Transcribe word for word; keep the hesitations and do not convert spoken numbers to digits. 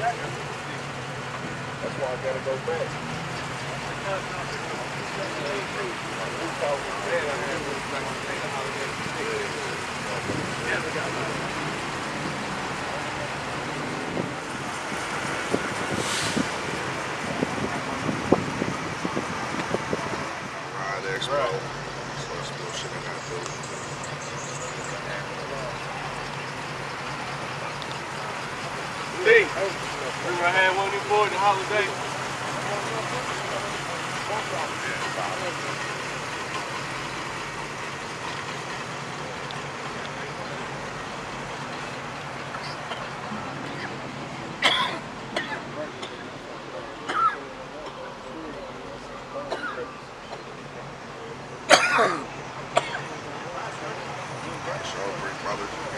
That's why I gotta go back. Ride Expo. So it's still shit I gotta do. Hey, remember I had one of these boys the holiday? Shaw Brick Brothers.